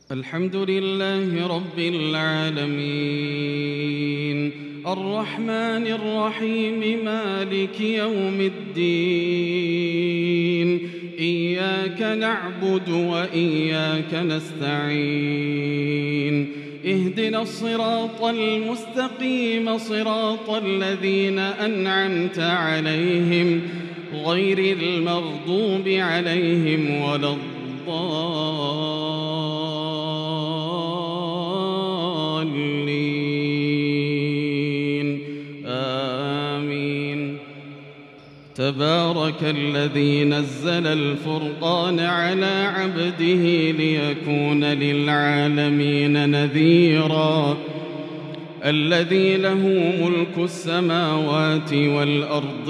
الحمد لله رب العالمين الرحمن الرحيم مالك يوم الدين إياك نعبد وإياك نستعين اهدنا الصراط المستقيم صراط الذين أنعمت عليهم غير المغضوب عليهم ولا الضالين آمين. تبارك الذي نزل الفرقان على عبده ليكون للعالمين نذيرا الذي له ملك السماوات والأرض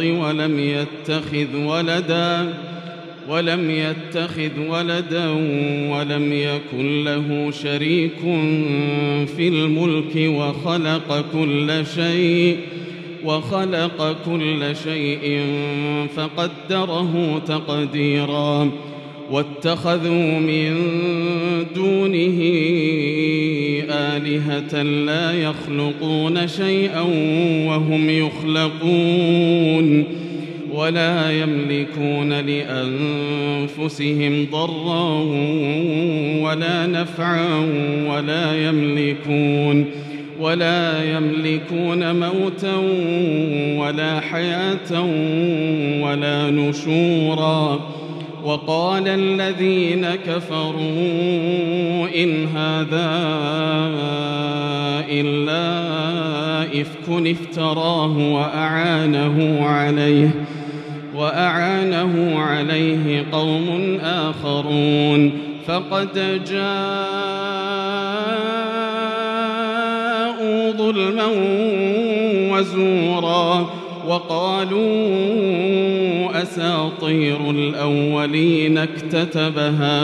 ولم يتخذ ولدا ولم يكن له شريك في الملك وخلق كل شيء فقدره تقديرا واتخذوا من دونه آلهة لا يخلقون شيئا وهم يخلقون ولا يملكون لأنفسهم ضرا ولا نفعا ولا يملكون موتا ولا حياة ولا نشورا. وقال الذين كفروا إن هذا إلا إفك افتراه وأعانه عليه قوم آخرون فقد جاءوا ظلما وزورا وقالوا أساطير الأولين اكتتبها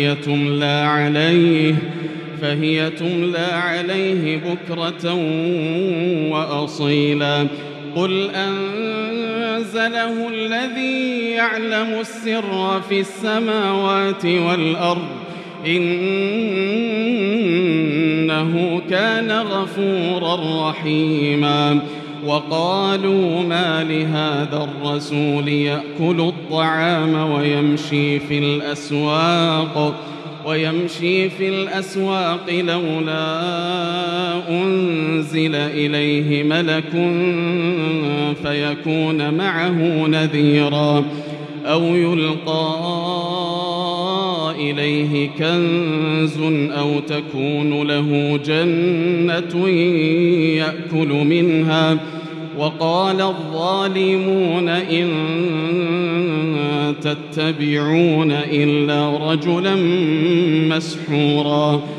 فهي تملى عليه بكرة وأصيلا. قل أنزله الذي يعلم السر في السماوات والأرض إنه كان غفورا رحيما. وقالوا ما لهذا الرسول يأكل الطعام ويمشي في الأسواق لولا أنزل إليه ملك فيكون معه نذيرا أو يلقى إليه كنز أو تكون له جنة يأكل منها. وقال الظالمون إن تتبعون إلا رجلا مسحورا.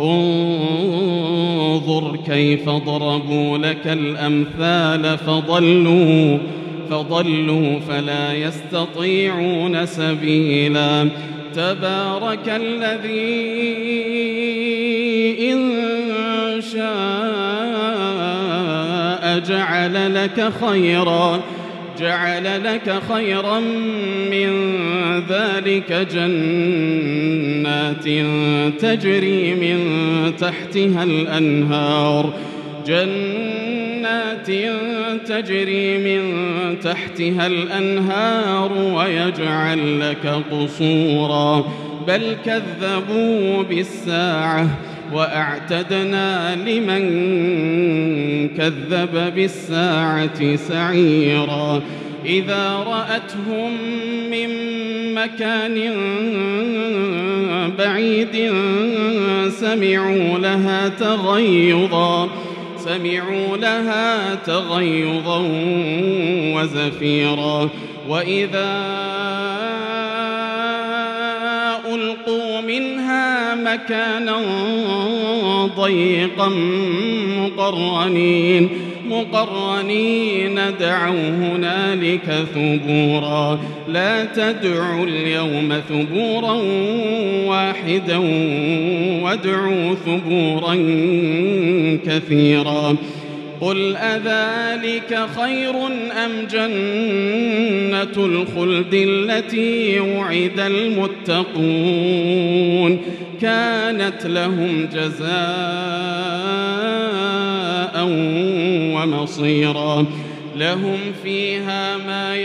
انظر كيف ضربوا لك الأمثال فضلوا فلا يستطيعون سبيلا. تبارك الذي إن شاء جعل لك خيرا من ذلك جنات تجري من تحتها الأنهار ويجعل لك قصورا بل كذبوا بالساعة وأعتدنا لمن كذب بالساعة سعيرا. إذا رأتهم من مكان بعيد سمعوا لها تغيظا وزفيرا. وإذا ألقوا منها مكانا ضيقا مقرنين دعوا هنالك ثبورا. لا تدعوا اليوم ثبورا واحدا وادعوا ثبورا كثيرا. قل أذلك خير أم جنة الخلد التي وعد المتقون كانت لهم جزاء ومصيرا لهم فيها ما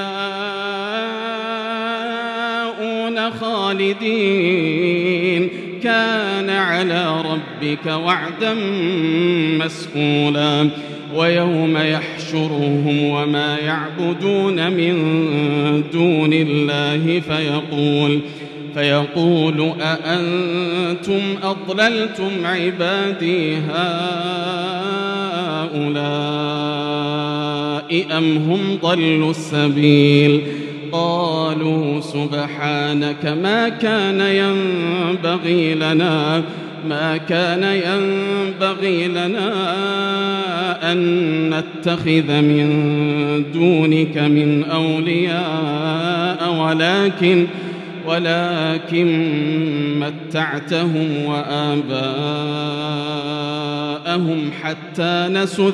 يشاءون خالدين كان على ربك وعدا مسئولا ويوم يحشرهم وما يعبدون من دون الله فيقول أأنتم أضللتم عبادي هؤلاء أم هم ضلوا السبيل قالوا سبحانك ما كان ينبغي لنا أن نتخذ من دونك من أولياء ولكن متعتهم وآباءهم حتى نسوا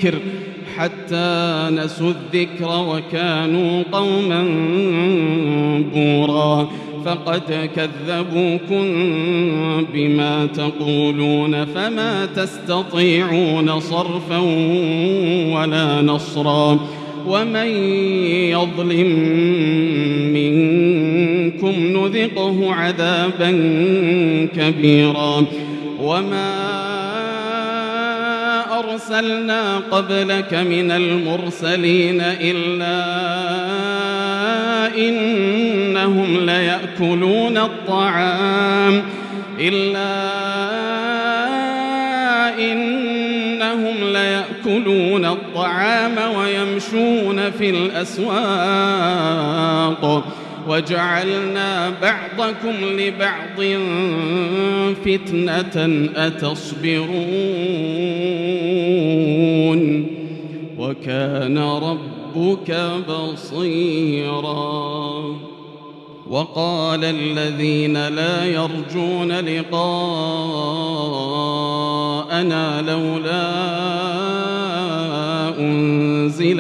الذكر وكانوا قوما بورا فقد كذبوكم بما تقولون فما تستطيعون صرفا ولا نصرا ومن يظلم منكم نذقه عذابا كبيرا وما أرسلنا قبلك من المرسلين إلا إنهم ليأكلون الطعام ويمشون في الأسواق وجعلنا بعضكم لبعض فتنة أتصبرون وكان ربك بصيرا وقال الذين لا يرجون لقاءنا لولا أنزل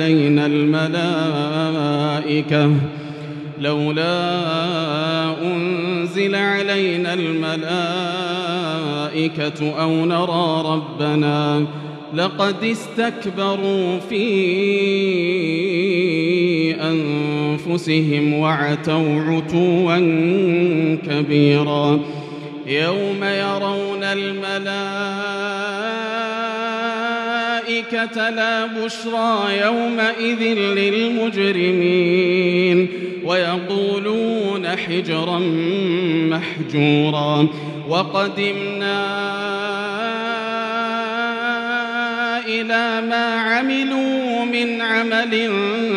علينا الملائكة أو نرى ربنا لقد استكبروا في أنفسهم وعتوا عتوا كبيرا يوم يرون الملائكة لا بشرى يومئذ للمجرمين ويقولون حجرا محجورا وقدمنا إلى ما عملوا من عمل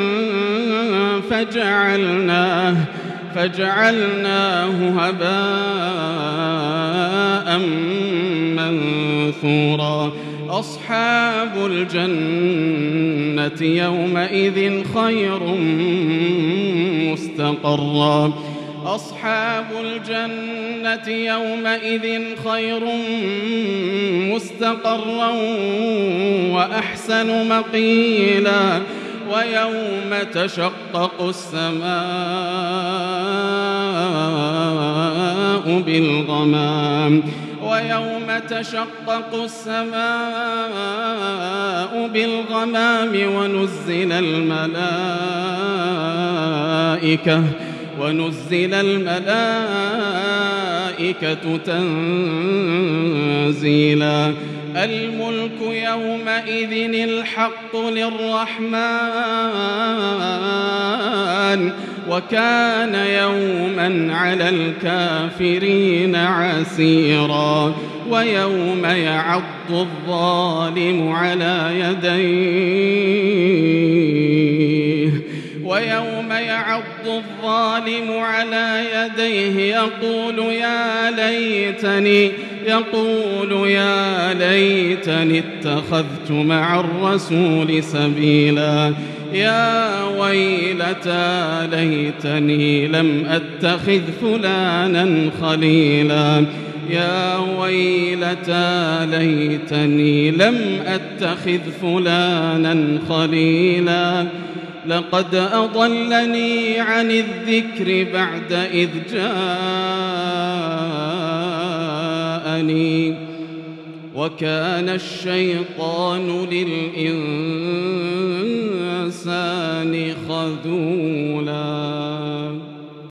فجعلناه هباء منثورا أصحاب الجنة يومئذ خير مستقرا أصحاب الجنة يومئذ خير مستقرا وأحسن مقيلا ويوم تشقق السماء بالغمام ونزل الملائكة تنزيلا الملك يومئذ الحق للرحمن وكان يوما على الكافرين عسيرا ويوم يعض الظالم على يديه يقول يا ليتني اتخذت مع الرسول سبيلا يا ويلتى ليتني لم أتخذ فلانا خليلا يا ويلتى ليتني لم أتخذ فلانا خليلا لقد أضلني عن الذكر بعد إذ جاءني وكان الشيطان للإنسان خذولا.